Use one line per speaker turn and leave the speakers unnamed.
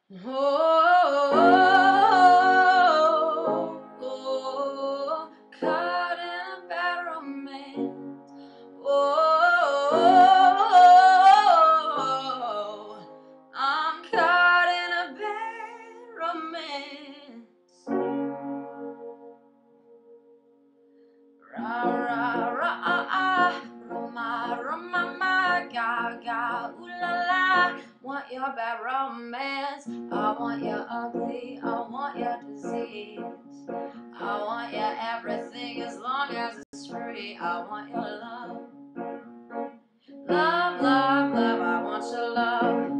Oh, caught in a bad romance. Oh, I'm caught in a bad romance. Ra ra ra ma ga ga ooh la la. Want your bad romance. I want your ugly. I want your disease. I want your everything as long as it's free. I want your love. Love, love, love. I want your love.